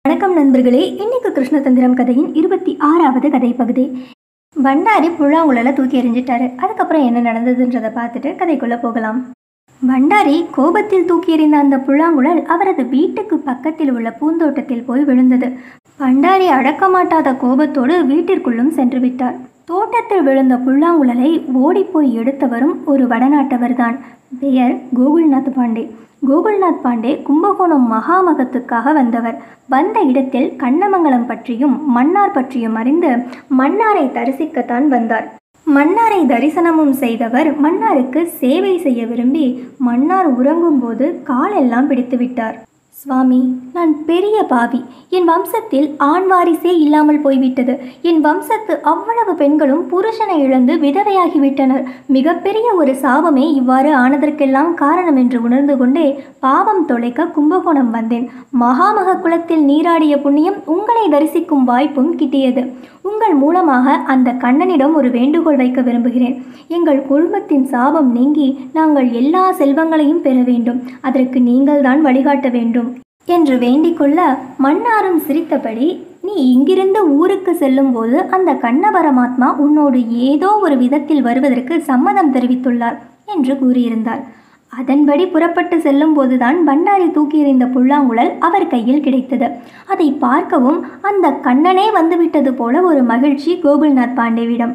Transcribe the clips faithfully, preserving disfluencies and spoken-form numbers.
வணக்கம் நண்பர்களே. இன்னைக்கு கிருஷ்ணதந்திரம் கதையின் இருபத்தி ஆறாவது கதை பகுதி. பண்டாரி புல்லாங்குழல தூக்கி எறிஞ்சிட்டாரு. அதுக்கப்புறம் என்ன நடந்ததுன்றதை பார்த்துட்டு கதைக்குள்ள போகலாம். பண்டாரி கோபத்தில் தூக்கி எறிந்த அந்த புல்லாங்குழல் அவரது வீட்டுக்கு பக்கத்தில் உள்ள பூந்தோட்டத்தில் போய் விழுந்தது. பண்டாரி அடக்க மாட்டாத கோபத்தோடு வீட்டிற்குள்ளும் சென்று விட்டார். தோட்டத்தில் விழுந்த புல்லாங்குழலை ஓடிப்போய் எடுத்தவரும் ஒரு வடநாட்டவர்தான். பெயர் கோகுல்நாத் பாண்டே. கோகுல்நாத் பாண்டே கும்பகோணம் மகாமகத்துக்காக வந்தவர். வந்த இடத்தில் கண்ணமங்கலம் பற்றியும் மன்னார் பற்றியும் அறிந்து மன்னாரை தரிசிக்கத்தான் வந்தார். மன்னாரை தரிசனமும் செய்தவர் மன்னாருக்கு சேவை செய்ய விரும்பி மன்னார் உறங்கும் போது காலெல்லாம் பிடித்து விட்டார். சுவாமி, நான் பெரிய பாவி. என் வம்சத்தில் ஆண் வாரிசே இல்லாமல் போய்விட்டது. என் வம்சத்து அவ்வளவு பெண்களும் புருஷனை இழந்து விதவையாகிவிட்டனர். மிகப்பெரிய ஒரு சாபமே இவ்வாறு ஆனதற்கெல்லாம் காரணம் என்று உணர்ந்து கொண்டே பாவம் தொலைக்க கும்பகோணம் வந்தேன். மகாமக குலத்தில் நீராடிய புண்ணியம் உங்களை தரிசிக்கும் வாய்ப்பும் கிட்டியது. உங்கள் மூலமாக அந்த கண்ணனிடம் ஒரு வேண்டுகோள் வைக்க விரும்புகிறேன். எங்கள் குடும்பத்தின் சாபம் நீங்கி நாங்கள் எல்லா செல்வங்களையும் பெற வேண்டும். அதற்கு நீங்கள்தான் வழிகாட்ட வேண்டும் என்று வேண்டிக் கொள்ள மன்னாரும் சிரித்தபடி, நீ இங்கிருந்து ஊருக்கு செல்லும் போது அந்த கண்ண பரமாத்மா உன்னோடு ஏதோ ஒரு விதத்தில் வருவதற்கு சம்மதம் தெரிவித்துள்ளார் என்று கூறியிருந்தார். அதன்படி புறப்பட்டு செல்லும் போதுதான் பண்டாரி தூக்கி எறிந்த புல்லாங்குழல் அவர் கையில் கிடைத்தது. அதை பார்க்கவும் அந்த கண்ணனே வந்துவிட்டது போல ஒரு மகிழ்ச்சி கோகுல்நாத் பாண்டேவிடம்.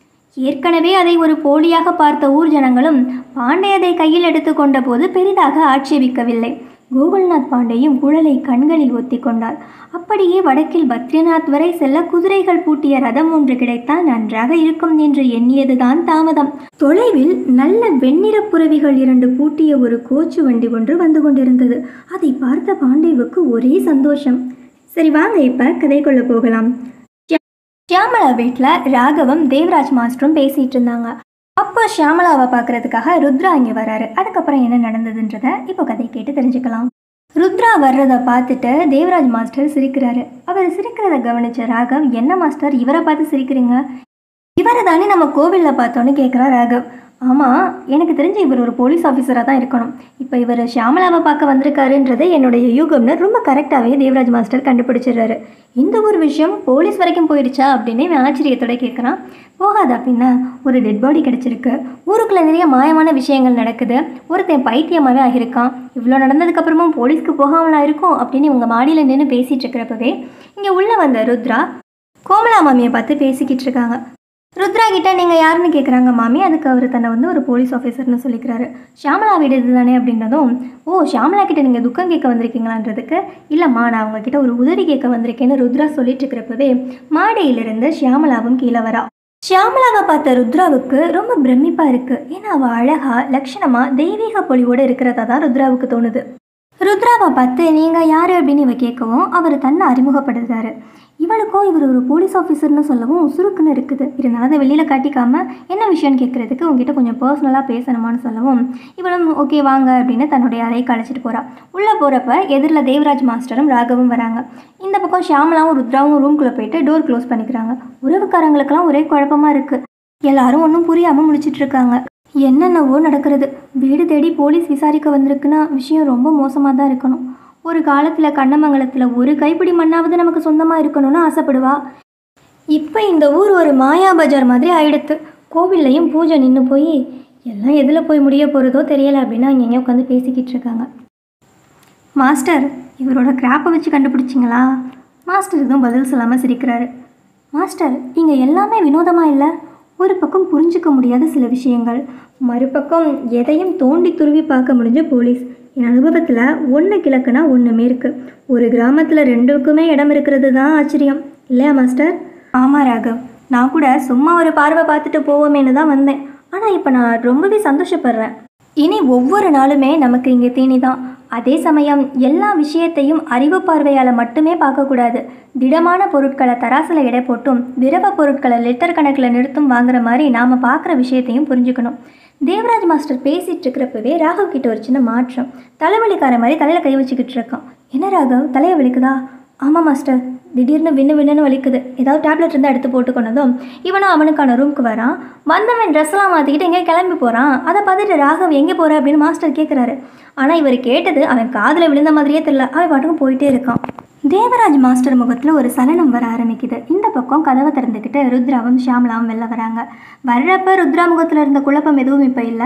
ஏற்கனவே அதை ஒரு போலியாக பார்த்த ஊர் ஜனங்களும் பாண்டே அதை கையில் எடுத்துக்கொண்ட போது பெரிதாக ஆட்சேபிக்கவில்லை. கோகுல்நாத் பாண்டேயும் குழலை கண்களில் ஒத்தி கொண்டார். அப்படியே வடக்கில் பத்ரிநாத் வரை செல்ல குதிரைகள் பூட்டிய ரதம் ஒன்று கிடைத்தால் நன்றாக இருக்கும் என்று எண்ணியதுதான் தாமதம். தொலைவில் நல்ல வெண்ணிற புறவிகள் இரண்டு பூட்டிய ஒரு கோச்சு வண்டி ஒன்று வந்து கொண்டிருந்தது. அதை பார்த்த பாண்டேவுக்கு ஒரே சந்தோஷம். சரி வாங்க, இப்ப கதைக்குள்ள போகலாம். ஷியாமலா வீட்டில் ராகவும் தேவராஜ் மாஸ்டரும் பேசிட்டு இருந்தாங்க. அப்போ ஷியாமலாவை பார்க்கறதுக்காக ருத்ரா இங்கே வராரு. அதுக்கப்புறம் என்ன நடந்ததுன்றதை இப்போ கதை கேட்டு தெரிஞ்சுக்கலாம். ருத்ரா வர்றதை பார்த்துட்டு தேவராஜ் மாஸ்டர் சிரிக்கிறாரு. அவர் சிரிக்கிறத கவனிச்ச ராகவ், என்ன மாஸ்டர் இவரை பார்த்து சிரிக்கிறீங்க? இவரை தானே நம்ம கோவிலில் பார்த்தோன்னு கேட்குறா ராகவ். ஆமாம், எனக்கு தெரிஞ்சு இவர் ஒரு போலீஸ் ஆஃபீஸராக தான் இருக்கணும். இப்போ இவர் ஷியாமலாவை பார்க்க வந்திருக்காருன்றதை என்னுடைய யூகம்னு ரொம்ப கரெக்டாகவே தேவராஜ் மாஸ்டர் கண்டுபிடிச்சிடுறாரு. இந்த ஒரு விஷயம் போலீஸ் வரைக்கும் போயிடுச்சா அப்படின்னு ஆச்சரியத்தோட கேட்குறான். போகாதா பின்ன, ஒரு டெட் பாடி கிடச்சிருக்கு. ஊருக்குள்ளே நிறைய மாயமான விஷயங்கள் நடக்குது. ஒருத்தன் பைத்தியமாகவே ஆகியிருக்கான். இவ்வளோ நடந்ததுக்கப்புறமும் போலீஸ்க்கு போகாமலா இருக்கும் அப்படின்னு இவங்க மாடியில் நின்று பேசிகிட்டு இருக்கிறப்பவே இங்கே உள்ளே வந்த ருத்ரா கோமலா மாமியை பார்த்து பேசிக்கிட்டு இருக்காங்க. ருத்ரா கிட்ட நீங்கள் யாருன்னு கேட்குறாங்க மாமி. அதுக்கு அவர் தன்னை வந்து ஒரு போலீஸ் ஆஃபீஸர்னு சொல்லிக்கிறாரு. ஷியாமலா வீடு இது தானே அப்படின்றதும், ஓ ஷியாமலா கிட்ட நீங்கள் துக்கம் கேட்க வந்திருக்கீங்களான்றதுக்கு, இல்லைம்மா நான் அவங்கக்கிட்ட ஒரு உதவி கேட்க வந்திருக்கேன்னு ருத்ரா சொல்லிட்டு இருக்கிறப்பவே மாடியிலிருந்து ஷியாமலாவும் கீழே வரா. ஷியாமலாவை பார்த்த ருத்ராவுக்கு ரொம்ப பிரமிப்பாக இருக்குது. ஏன்னா அவள் அழகா லட்சணமாக தெய்வீக பொலிவோடு இருக்கிறதா தான் ருத்ராவுக்கு தோணுது. ருத்ராவை பார்த்து நீங்கள் யார் அப்படின்னு இவ கேட்கவும் அவர் தன்னை அறிமுகப்படுத்துறாரு. இவளுக்கும் இவர் ஒரு போலீஸ் ஆஃபீஸர்னு சொல்லவும் சுருக்குன்னு இருக்குது. இருந்தாலும் அதை வெளியில் காட்டிக்காமல் என்ன விஷயம்னு கேட்குறதுக்கு உங்ககிட்ட கொஞ்சம் பர்சனலாக பேசணுமான்னு சொல்லவும் இவளும் ஓகே வாங்க அப்படின்னு தன்னுடைய அறைக்கு அழைச்சிட்டு போகிறாள். உள்ளே போகிறப்ப எதிரில் தேவராஜ் மாஸ்டரும் ராகவும் வராங்க. இந்த பக்கம் ஷியாமலாவும் ருத்ராவும் ரூம்குள்ளே போயிட்டு டோர் க்ளோஸ் பண்ணிக்கிறாங்க. உறவுக்காரங்களுக்கெல்லாம் ஒரே குழப்பமாக இருக்குது. எல்லாரும் ஒன்றும் புரியாமல் முழிச்சிட்டு இருக்காங்க. என்னென்னவோ நடக்கிறது. வீடு தேடி போலீஸ் விசாரிக்க வந்திருக்குன்னா விஷயம் ரொம்ப மோசமாக தான் இருக்கணும். ஒரு காலத்தில் கண்ணமங்கலத்தில் ஒரு கைப்பிடி மண்ணாவது நமக்கு சொந்தமாக இருக்கணும்னு ஆசைப்படுவா. இப்போ இந்த ஊர் ஒரு மாயா பஜார் மாதிரி ஆயிடுத்து. கோவில்லையும் பூஜை நின்று போய் எல்லாம் எதில் போய் முடிய போகிறதோ தெரியலை அப்படின்னு அங்கே உட்காந்து பேசிக்கிட்டு இருக்காங்க. மாஸ்டர், இவரோட கிராப்பை வச்சு கண்டுபிடிச்சிங்களா? மாஸ்டர் எதுவும் பதில் சொல்லாமல் சிரிக்கிறாரு. மாஸ்டர், இங்கே எல்லாமே வினோதமாக இல்லை. ஒரு பக்கம் புரிஞ்சிக்க முடியாத சில விஷயங்கள், மறுபக்கம் எதையும் தோண்டி துருவி பார்க்க முடிஞ்ச போலீஸ். என் அனுபவத்தில் ஒன்று கிழக்குனா ஒன்றுமே இருக்குது. ஒரு கிராமத்தில் ரெண்டுக்குமே இடம் இருக்கிறது தான் ஆச்சரியம் இல்லையா மாஸ்டர்? ஆமாம் ராகவ், நான் கூட சும்மா ஒரு பார்வை பார்த்துட்டு போவோமேனு தான் வந்தேன். ஆனால் இப்போ நான் ரொம்பவே சந்தோஷப்படுறேன். இனி ஒவ்வொரு நாளுமே நமக்கு இங்கே தீனி தான். அதே சமயம் எல்லா விஷயத்தையும் அறிவு பார்வையால் மட்டுமே பார்க்கக்கூடாது. திடமான பொருட்களை தராசில் எடை போட்டும் திரவ பொருட்களை லிட்டர் கணக்கில் நிறுத்தும் வாங்குற மாதிரி நாம் பார்க்குற விஷயத்தையும் புரிஞ்சுக்கணும். தேவராஜ் மாஸ்டர் பேசிகிட்டு இருக்கிறப்பவே ராகவ் கிட்ட ஒரு சின்ன மாற்றம். தலைவலிக்கார மாதிரி தலையில் கை வச்சுக்கிட்டு இருக்கான். என்ன ராகவ், தலையை வலிக்குதா? ஆமாம் மாஸ்டர், திடீர்னு விண்ணு விண்ணுன்னு வலிக்குது, ஏதாவது டேப்லெட் இருந்தால் எடுத்து போட்டுக்கொண்டதும் இவனும் அவனுக்கான ரூமுக்கு வரான். வந்தவன் ட்ரெஸ்லாம் மாற்றிக்கிட்டு எங்கேயோ கிளம்பி போகிறான். அதை பார்த்துட்டு ராகவ் எங்கே போகிற அப்படின்னு மாஸ்டர் கேட்குறாரு. ஆனால் இவர் கேட்டது அவன் காதில் விழுந்த மாதிரியே தெரியல. அவன் பாட்டுக்கும் போயிட்டே இருக்கான். தேவராஜ் மாஸ்டர் முகத்தில் ஒரு சலனம் வர ஆரம்பிக்குது. இந்த பக்கம் கதவை திறந்துக்கிட்டு ருத்ராவும் ஷியாமலாவும் வெளில வராங்க. வர்றப்ப ருத்ரா முகத்தில் இருந்த குழப்பம் எதுவும் இப்போ இல்லை,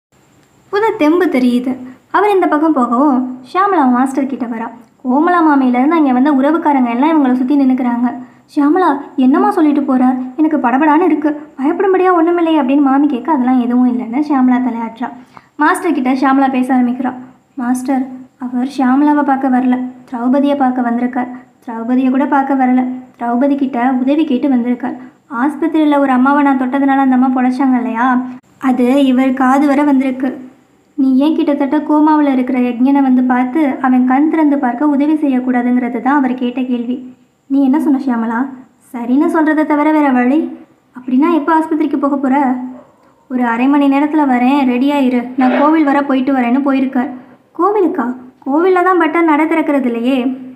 புது தெம்பு தெரியுது. அவர் இந்த பக்கம் போகவும் ஷியாமலா மாஸ்டர் கிட்ட வரா. கோமலா மாமையிலேருந்து அங்கே வந்த உறவுக்காரங்க எல்லாம் இவங்களை சுற்றி நின்றுக்கிறாங்க. ஷியாமலா என்னம்மா சொல்லிட்டு போகிறார், எனக்கு படபடான்னு இருக்குது, பயப்படும்படியாக ஒன்றுமில்லையே அப்படின்னு மாமி கேட்க அதெல்லாம் எதுவும் இல்லைன்னு ஷியாமலா தலையாற்றா. மாஸ்டர் கிட்ட ஷியாமலா பேச ஆரம்பிக்கிறா. மாஸ்டர், அவர் ஷியாமலாவை பார்க்க வரல, திரௌபதியை பார்க்க வந்திருக்கார். திரௌபதியை கூட பார்க்க வரல, திரௌபதி கிட்ட உதவி கேட்டு வந்திருக்கார். ஆஸ்பத்திரியில் ஒரு அம்மாவை நான் தொட்டதுனால அந்த அம்மா பொழைச்சாங்க இல்லையா, அது இவர் காது வர வந்திருக்கு. நீ ஏன் கிட்டத்தட்ட கோமாவில் இருக்கிற யக்ஞனை வந்து பார்த்து அவன் கண் திறந்து பார்க்க உதவி செய்யக்கூடாதுங்கிறது தான் அவர் கேட்ட கேள்வி. நீ என்ன சொன்ன ஷியாமலா? சரின்னு சொல்கிறத தவிர வேறு வழி? அப்படின்னா எப்போ ஆஸ்பத்திரிக்கு போக போகிற? ஒரு அரை மணி நேரத்தில் வரேன், ரெடியாயிரு, நான் கோவில் வர போயிட்டு வரேன்னு போயிருக்கார். கோவிலுக்கா? கோவிலில் தான் பட்டர் நட திறக்கிறது இல்லையே.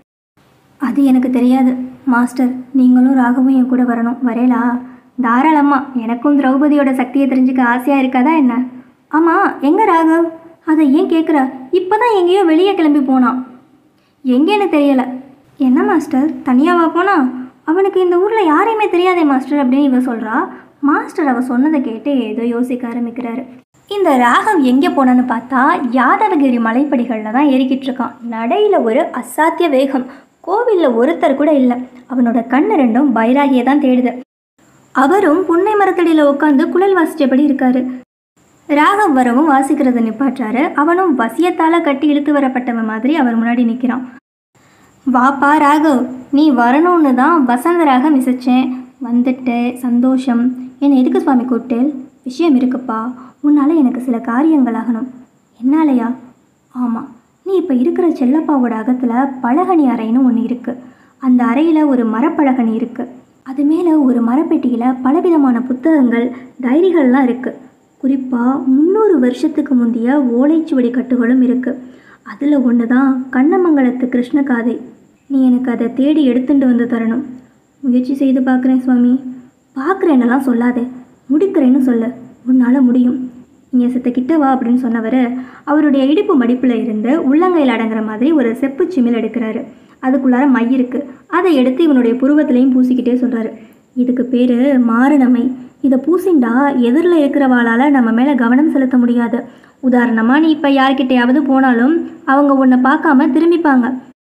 அது எனக்கு தெரியாது மாஸ்டர், நீங்களும் ராகவும் என் கூட வரணும். வரேலா? தாராளம்மா, எனக்கும் திரௌபதியோட சக்தியை தெரிஞ்சுக்க ஆசையாக இருக்காதா என்ன? ஆமாம், எங்கே ராகவ்? அதை ஏன் கேட்குற? இப்போ தான் எங்கேயோ வெளியே கிளம்பி போனான். எங்கேன்னு தெரியலை. என்ன மாஸ்டர், தனியாவா போனா? அவனுக்கு இந்த ஊரில் யாரையுமே தெரியாதே மாஸ்டர் அப்படின்னு இவ சொல்கிறா. மாஸ்டர் அவள் சொன்னதை கேட்டு ஏதோ யோசிக்க ஆரம்பிக்கிறாரு. இந்த ராகவ் எங்கே போனான்னு பார்த்தா யாதவகிரி மலைப்படிகளில் தான் ஏறிக்கிட்டு இருக்கான். நடையில் ஒரு அசாத்திய வேகம். கோவிலில் ஒருத்தர் கூட இல்லை. அவனோட கண்ணு ரெண்டும் பைராகியை தான் தேடுது. அவரும் புன்னை மரத்தடியில் உட்காந்து குழல் வாசித்தபடி இருக்காரு. ராகவ் வரவும் வாசிக்கிறத நிப்பாற்றாரு. அவனும் வசியத்தால் கட்டி இழுத்து வரப்பட்டவன் மாதிரி அவர் முன்னாடி நிற்கிறான். வாப்பா ராகவ், நீ வரணும்னு தான் வசந்தராக மிசச்சேன். வந்துட்டு சந்தோஷம். என்னை எதுக்கு சுவாமி கூப்பிட்டேல்? விஷயம் இருக்குப்பா, உன்னால் எனக்கு சில காரியங்கள் ஆகணும். என்னாலையா? ஆமாம், நீ இப்போ இருக்கிற செல்லப்பாவோட அகத்தில் பலகனி அறைன்னு ஒன்று இருக்குது. அந்த அறையில் ஒரு மரப்பலகனி இருக்குது. அது மேலே ஒரு மரப்பெட்டியில் பலவிதமான புத்தகங்கள், டைரிகள்லாம் இருக்குது. குறிப்பாக முந்நூறு வருஷத்துக்கு முந்தைய ஓலைச்சுவடி கட்டுகளும் இருக்குது. அதில் ஒன்று தான் கண்ணமங்கலத்து கிருஷ்ணகாதை. நீ எனக்கு அதை தேடி எடுத்துட்டு வந்து தரணும். முயற்சி செய்து பார்க்குறேன் சுவாமி. பார்க்குறேன்னெல்லாம் சொல்லாதே, முடிக்கிறேன்னு சொல்லு. உன்னால் முடியும். இங்கே சித்த கிட்ட வா அப்படின்னு சொன்னவர் அவருடைய இடுப்பு மடிப்பில் இருந்து உள்ளங்கையில் அடங்குற மாதிரி ஒரு செப்பு சிமிழ் எடுக்கிறாரு. அதுக்குள்ளார மை இருக்குது. அதை எடுத்து இவனுடைய புருவத்திலையும் பூசிக்கிட்டே சொல்கிறாரு. இதுக்கு பேர் மாரணமை. இதை பூசிண்டா எதிரில் இருக்கிறவாளால் நம்ம மேலே கவனம் செலுத்த முடியாது. உதாரணமாக நீ இப்போ யார்கிட்டையாவது போனாலும் அவங்க உன்னை பார்க்காம திரும்பிப்பாங்க.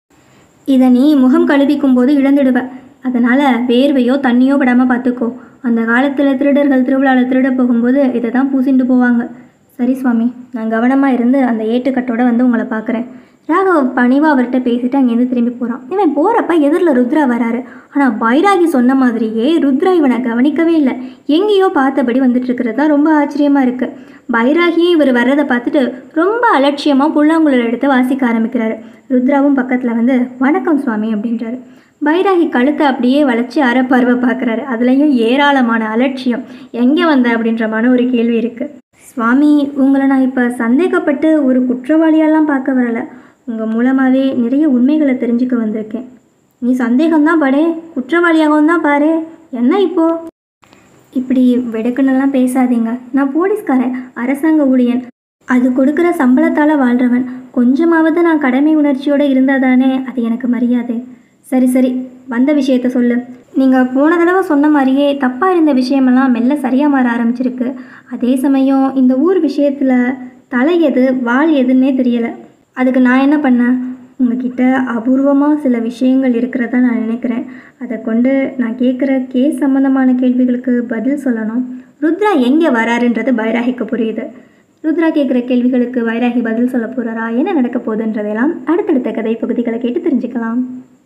இதை நீ முகம் கழுவிக்கும் போது இழந்துடுவ. அதனால் வேர்வையோ தண்ணியோ படாமல் பார்த்துக்கோ. அந்த காலத்தில் திருடர்கள் திருவிழாவில் திருட போகும்போது இதை தான் பூசிட்டு போவாங்க. சரி சுவாமி, நான் கவனமாக இருந்து அந்த ஏட்டுக்கட்டோட வந்து உங்களை பார்க்குறேன். ராகவ் பணிவாக அவர்கிட்ட பேசிட்டு அங்கேருந்து திரும்பி போகிறான். இவன் போகிறப்ப எதிரில் ருத்ரா வராரு. ஆனால் பைராகி சொன்ன மாதிரியே ருத்ரா இவனை கவனிக்கவே இல்லை. எங்கேயோ பார்த்தபடி வந்துட்டு இருக்கிறது தான் ரொம்ப ஆச்சரியமாக இருக்குது. பைராகியும் இவர் வர்றதை பார்த்துட்டு ரொம்ப அலட்சியமாக புல்லாங்குழல் எடுத்து வாசிக்க ஆரம்பிக்கிறாரு. ருத்ராவும் பக்கத்தில் வந்து வணக்கம் சுவாமி அப்படின்றாரு. பைராகி கழுத்தை அப்படியே வளைச்சி அரைப்பருவை பார்க்குறாரு. அதுலேயும் ஏராளமான அலட்சியம். எங்கே வந்த அப்படின்ற மாதிரி ஒரு கேள்வி இருக்குது. சுவாமி, உங்களை நான் இப்போ சந்தேகப்பட்டு ஒரு குற்றவாளியெல்லாம் பார்க்க வரலை. உங்கள் மூலமாகவே நிறைய உண்மைகளை தெரிஞ்சுக்க வந்திருக்கேன். நீ சந்தேகம்தான் படே, குற்றவாளியாகவும் தான் பாரு. என்ன இப்போது இப்படி வெடுக்குன்னெல்லாம் பேசாதீங்க. நான் போலீஸ்காரன், அரசாங்க ஊழியன். அது கொடுக்குற சம்பளத்தால் வாழ்கிறவன். கொஞ்சமாவது நான் கடமை உணர்ச்சியோடு இருந்தால் தானே அது எனக்கு மரியாதை. சரி சரி, வந்த விஷயத்த சொல்லு. நீங்கள் போன தடவை சொன்ன மாதிரியே தப்பாக இருந்த விஷயமெல்லாம் மெல்ல சரியாக மாற ஆரம்பிச்சிருக்கு. அதே சமயம் இந்த ஊர் விஷயத்தில் தலை எது வால் எதுன்னே தெரியலை. அதுக்கு நான் என்ன பண்ணேன்? உங்ககிட்ட அபூர்வமாக சில விஷயங்கள் இருக்கிறதா நான் நினைக்கிறேன். அதை கொண்டு நான் கேட்குற கேஸ் சம்மந்தமான கேள்விகளுக்கு பதில் சொல்லணும். ருத்ரா எங்கே வராருன்றது பைராகிக்கு புரியுது. ருத்ரா கேட்குற கேள்விகளுக்கு வைராகி பதில் சொல்ல போகிறாரா, என்ன நடக்க போகுதுன்றதெல்லாம் அடுத்தடுத்த கதை பகுதிகளை கேட்டு தெரிஞ்சுக்கலாம்.